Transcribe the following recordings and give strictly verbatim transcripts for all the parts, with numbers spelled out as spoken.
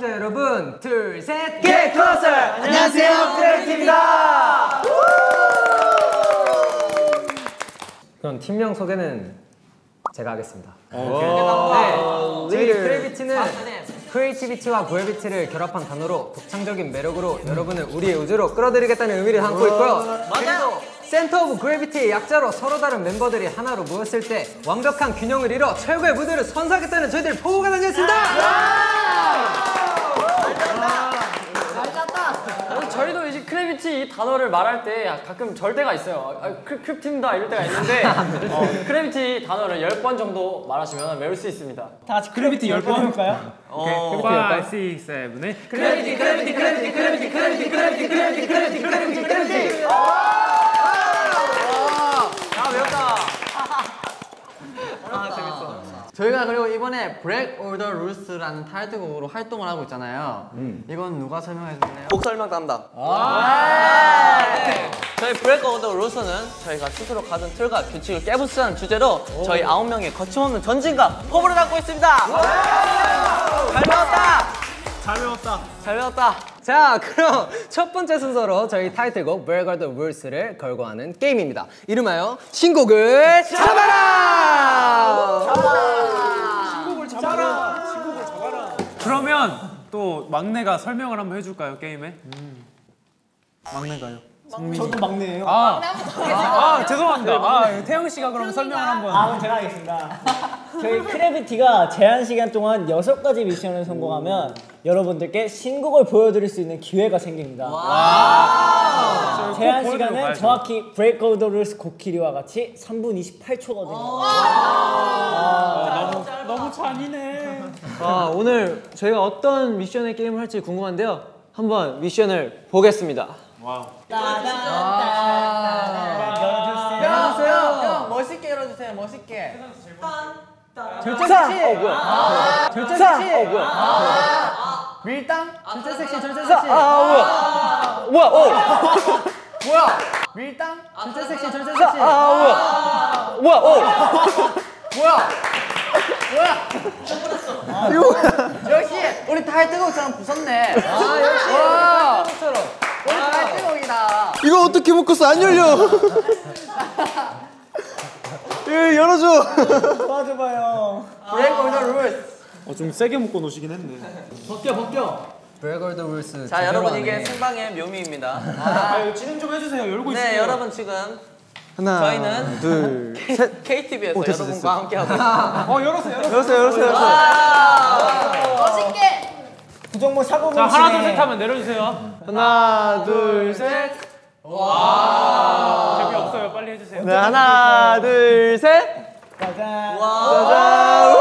자 여러분 둘 셋 Get Closer! 안녕하세요 그래비티입니다. 그럼 팀명 소개는 제가 하겠습니다. 네, 저희 그래비티는 크리에이티비티와 그래비티를 결합한 단어로 독창적인 매력으로 여러분을 우리의 우주로 끌어들이겠다는 의미를 담고 있고요. 맞아요. 센터 오브 그래비티의 약자로 서로 다른 멤버들이 하나로 모였을 때 완벽한 균형을 이뤄 최고의 무대를 선사하겠다는 저희들 포부가 달렸습니다. 저희도 이제 크래비티 이 단어를 말할 때 가끔 절대가 있어요. 아, 크, 크팀다 이럴 때가 있는데 어, 크래비티 단어를 열 번 정도 말하시면 외울 수 있습니다. 다 같이 크래비티 열 번 해볼까요? 오, 파, 육, 칠, 팔 크래비티 크래비티 크래비티 크래비티 크래비티 크래비티 크래비티 크래비티 크래비티 크래비티. 야 외웠다. 아 재밌어. 저희가 그리고 이번에 Break All the Rules라는 타이틀곡으로 활동을 하고 있잖아요. 음. 이건 누가 설명해 줄래요? 곡 설명 담당. 네. 저희 Break All the Rules는 저희가 스스로 가진 틀과 규칙을 깨부수자는 주제로 저희 아홉 명의 거침없는 전진과 포부를 담고 있습니다. 잘 배웠다. 잘 배웠다. 잘 배웠다. 자 그럼 첫 번째 순서로 저희 타이틀곡 Break All the Rules를 걸고 하는 게임입니다. 이름하여 신곡을 잡아라! 신곡을 잡아라. 신곡을 잡아라. 그러면 또 막내가 설명을 한번 해줄까요 게임에? 음. 막내가요. 저도 막내예요. 아, 아 죄송합니다. 아, 태영 씨가 그럼 설명을 한번. 아, 그럼 제가 하겠습니다. 저희 크래비티가 제한 시간 동안 여섯 가지 미션을 성공하면 여러분들께 신곡을 보여드릴 수 있는 기회가 생깁니다. 와 제한 시간은 정확히 Break All the Rules 곡키리와 같이 삼 분 이십팔 초거든요. 아, 너무, 너무 잔인해. 아, 오늘 저희가 어떤 미션의 게임을 할지 궁금한데요. 한번 미션을 보겠습니다. 와우. 열어주세요. 형 멋있게 열어주세요. 멋있게. 절대 섹시! 어 뭐야? 절대 섹시! 어 뭐야? 밀당? 절대 섹시! 절대 섹시! 아 뭐야? 뭐야? 어. 뭐야? 밀당? 절대 섹시! 절대 섹시! 아 뭐야? 뭐야? 어. 뭐야? 뭐야? 이거 역시 우리 타이틀곡처럼 부쉈네. 아 역시 타이틀곡처럼. 우리 타이틀곡이다. 이거 어떻게 묶었어? 안 열려. 예, 열어줘. 도와줘봐요. Break All the Rules. 어, 좀 세게 묶어 놓으시긴 했네. 벗겨 벗겨. Break All the Rules. 자, 여러분 이게 생방의 묘미입니다. 아, 진행 좀 해주세요. 열고 있어요. 네, 여러분 지금 하나 저희는 둘 셋 케이티비에서 오, 됐어, 여러분과 함께 하고 있습니다. 어, 열었어요. 열었어요. 열었어요, 열었어요, 열었어요. 멋있게. 부정모 사고 자, 하나 둘 셋 하면 내려주세요. 하나, 둘, 셋. 와. 재미없어요. 빨리 해주세요. 네, 하나, 둘, 셋. 짜잔. 짜잔.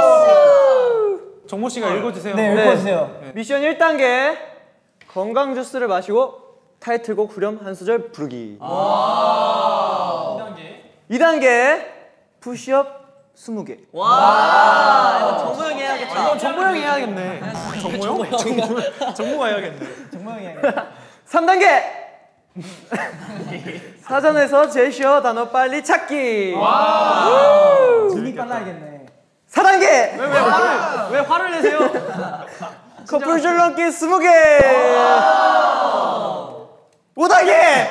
정모 씨가 읽어주세요. 네, 읽어주세요. 네. 미션 일 단계 건강 주스를 마시고 타이틀곡 후렴 한 소절 부르기. 이 단계. 이 단계 푸시업 스무 개. 와, 이거 정모 형이 해야겠다. 이건 정모 형이 해야겠네. 정모 형? 정모, 정모가 해야겠네. 정모 형이 삼 단계 사전에서 제시어 단어 빨리 찾기. 눈이 빨라야겠네. 사 단계 왜, 왜 화를, 왜 화를 내세요? 커플 줄넘기 스무 개. 오 단계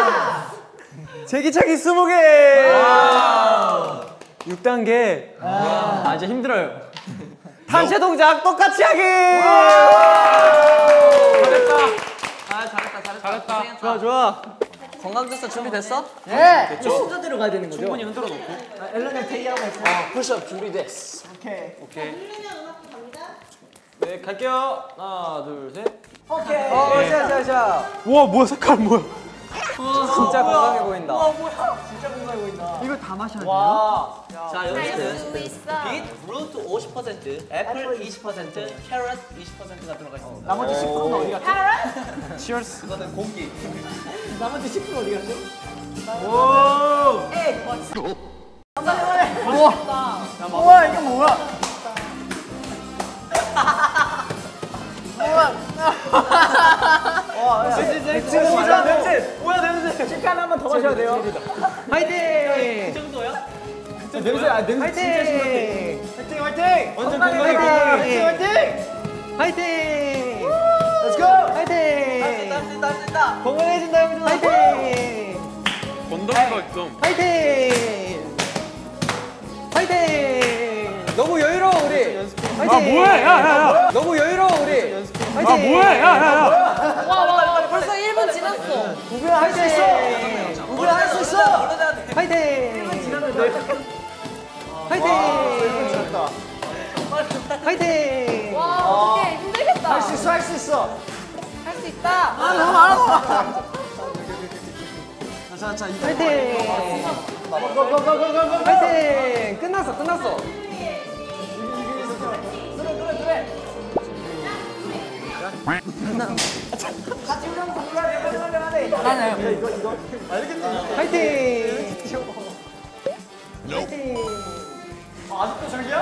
제기차기 스무 개. 육 단계 아 이제 힘들어요. 단체 동작 똑같이 하기. 잘했다. 아 잘했다 잘했다. 잘했다. 좋아 좋아. 건강 주스 준비됐어? 네. 순서대로 가야 되는 거죠? 충분히 흔들어 놓고. 엘런이 대기하고 있어. 어 푸시업 준비됐어. 오케이. 오케이. 네 갈게요. 하나 둘 셋. 오케이. 어 자자자. 우와 뭐야 색깔 뭐야? 진짜 건강해 보인다. 진짜 건강해 보인다. 이거 다 마셔야 돼요? 와. 자 연습 연습. 빛 루트 오십 퍼센트, 애플 이십 퍼센트, 캐럿 이십 퍼센트가 들어가 있습니다. 나머지 십 퍼센트는 어디 갔죠? 치얼스. 이거는 공기. 나머지 십 퍼센트 어디 갔죠? 오. 에이. 우와. 우와 이거 뭐야? 냄새 뭐야 냄새. 뭐야 냄새. 식간 한번 더 마셔야 돼요. 화이팅. 그 정도야? 냄새 아 냄새 진짜 심한데. 화이팅 화이팅! 완전 건강해 건강해. 화이팅 화이팅! 화이팅! Let's go! 화이팅! 할수 있다 할 수 있다. 건강해진다 형준아. 화이팅! 건더기가 좀. 화이팅! 화이팅! 너무 여유로워 우리. 화이팅! 아 뭐해? 야야야. 너무 여유로워 우리. 화이팅! 아 뭐해? 야야야. 와와와 벌써 일 분 지났어. 우빈아 할 수 있어. 우빈아 할 수 있어. 화이팅! 화이팅! 화이팅! 와, 어떡해. 힘들겠다. 할 수 있어 할 수 있어. 할 수 있다. 화이팅! 고고고고고고. 화이팅! 끝났어 끝났어. 화이팅! 화이팅! 아직도 저기야?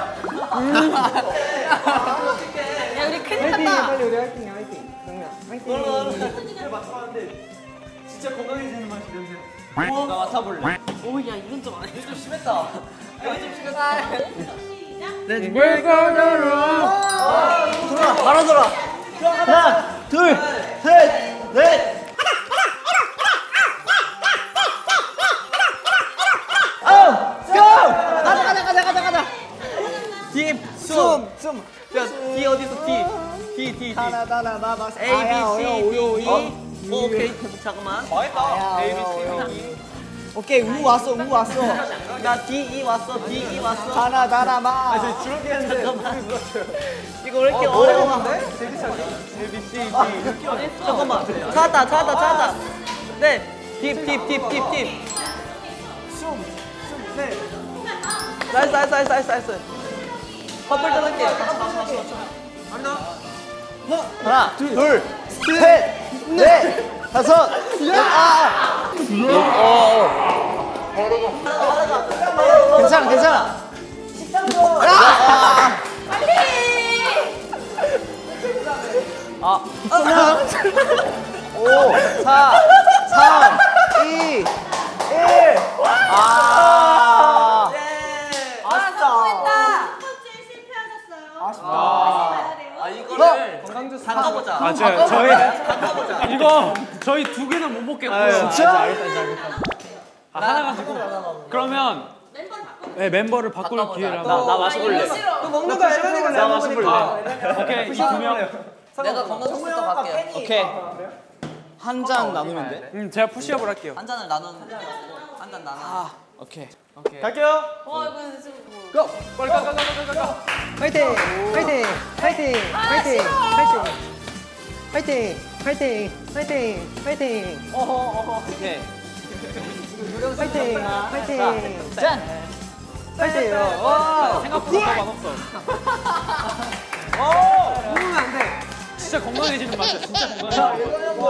야, 우리 큰일 화이팅! 났다. 빨리 우리 화이팅 화이팅. 정면 화이팅! 맞춰봤는데 진짜 건강해지는 맛이 냄새. 나 맡아볼래. 오, 야, 이건 좀 아니야. 좀 심했다. 여기 좀 심했다. 돌아 바로 돌아. 하나 둘셋넷 아홉 고! 가자 가자 가자 가자 가자. 딥, 숨, 숨. 야, D 어디 있어? D, D, D, D. 하나 하나 나나 A, B, C, D, E. 어, 오케이. 잠깐만. 망했다. A, B, C, D, E. 오케이 우 왔어 우 왔어. 나 D, E 왔어. D, E 왔어. 하나 하나 마. 저 주먹이 했는데 이거 왜 이렇게 어려워? A, B, C, D. 잠깐만. 찾았다, 찾았다, 찾았다. 네. 딥, 딥, 딥, 딥, 딥. 네. 나이스, 나이스, 나이스, 나이스, 나이스. 커플 떠날게. 하나 둘 셋 넷 다섯 아 괜찮아 괜찮아. 아, 오 사 삼 이 일 아 성공했다. 아, 이거를 담가보자. 아 저, 저희 이거 저희 두 개는 못 먹겠고요. 진짜? 아, 하나 가지고. 그러면 네, 멤버를 바꿀 바꿔보자. 기회를 나, 한번. 나 마셔볼래. 또 먹는 거 알려니까 나 마셔볼래. 오케이 이 두 명. 내가 건너뛰부터 갈게요. 오케이 한 잔 나누면 돼? 음 제가 푸시업을 할게요. 한 잔을 나눈, 한 잔 나눈. 오케이 오케이. 갈게요. 와, 이거 지금 뭐. 고! 빨리 가 가 가 가 가. 화이팅! 화이팅! 화이팅! 화이팅! 화이팅! 화이팅! 화이팅! 화이팅! 오케이. 화이팅! 화이팅! 짠. 화이팅! 와! 생각보다 더 맛없어. 먹으면 안 돼. 진짜 건강해지는 맛이야. 진짜 건강해.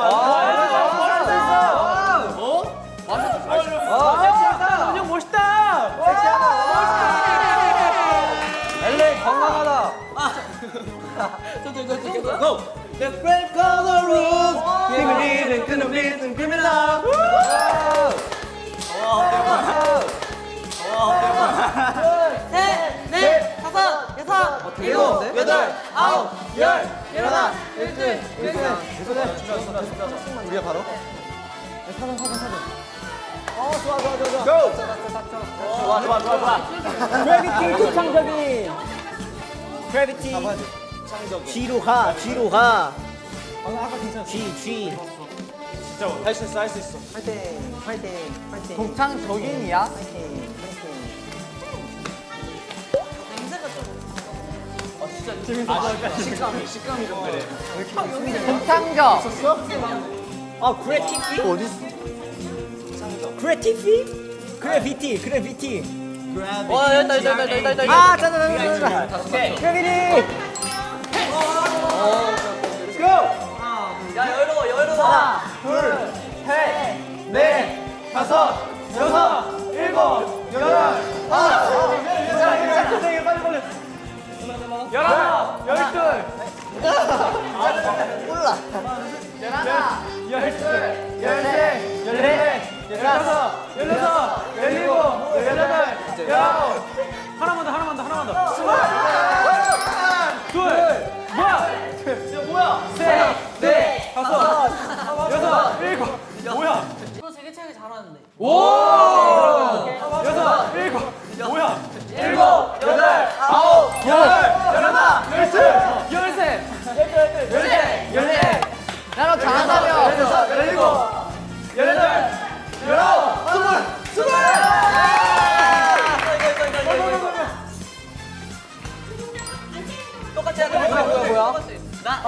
형 멋있다. 엘레이 건강하다. 고! The break of the rules. Give me reason, give me reason, give me love. 셋, 넷, 다섯, 여섯, 일곱, 여덟, 아홉, 열, 열하나, 열둘, 열셋, 우리가 바로? 어 좋아 좋아 좋아 좋아. Go. 좋아 좋아 좋아 좋아. 그래비티 초창적인. 그래비티. G로 가 G로 가. G G. 할 수 있어 할 수 있어. 화이팅! 화이팅! 화이팅! 동창적인이야? 화이팅! 화이팅! 동창적. 아 그래티피? 어디 있어? 그래티피? 그래비티 그래비티. 와, 여기다, 여기다, 여기다, 여기다, 여기다. 아 짜자 짜자 짜자. 오케이. 그래비티. Let's go. 야, 여유로워, 여유로워. 하나, 둘, 셋, 넷, 다섯, 여섯, 일곱, 여덟, 아홉, 괜찮아, 괜찮아, 빨리 빨리. 열하나, 열둘, 몰라. 열하나, 열둘, 열셋, 열넷, 열다섯, 열여섯, 열일곱, 열여덟, 열아홉. 하나만 더 하나만 더 하나만 더. 둘. 뭐야? 나랑 잘한다며. 똑같이 하는 거야. 뭐야 뭐야? 나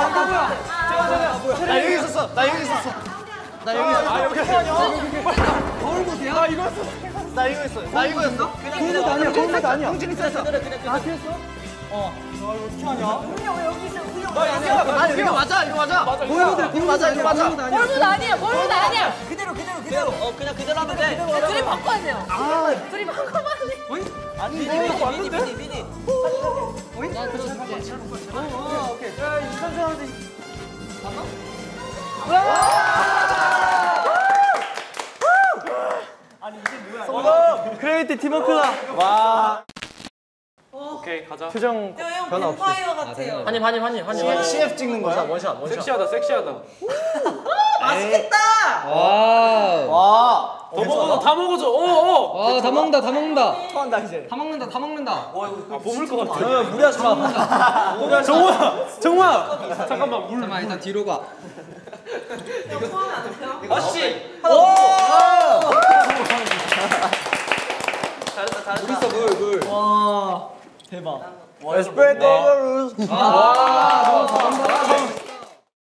나 여기 있었어. 나 여기 있었어. 나 여기 있었어. 아 여기 거울 보세요. 아 이거였어. 나 이거였어. 나 이거였어. 그냥 아니야. 거울 아니야. 형진이 있었어. 그래 그래 그래. 아 그랬어? 어. 나 이거 어떻게 하냐? 훈영 왜 여기 있어? 훈영 아 이거 맞아. 이거 맞아. 거울보다 이거 맞아. 이거 맞아. 골문 아니야. 골문 아니야. 그대로 그대로 그대로. 어 그냥 그대로 하면 돼. 둘이 바꿔야 돼요. 아, 둘이 바꿔만 해. 아니 미니 미니 미니 미니 미니. 크래비티 팀워크다. 와. 오케이 가자. 표정 형 변화 없이. 뱀파이어 같아요. 한입 한입 한입 한입. 씨에프 찍는 거야? 원샷 원샷. 섹시하다 섹시하다. 맛있겠다. 와우. 와. 더 먹어줘 다 먹어줘. 어어. 와, 다 먹는다, 다 먹는다. 토한다 이제. 다 먹는다, 다 먹는다. 아 보물 것 같아. 야 무리하지 마. 무리하지 마. 정우야 정우야. 잠깐만 물. 잠깐만, 일단 뒤로 가. 형 포함이 안 돼요? 아씨. 잘했다 잘했다. 물, 물. 와 대박. Spread the rules. 와, 너무 잘한다.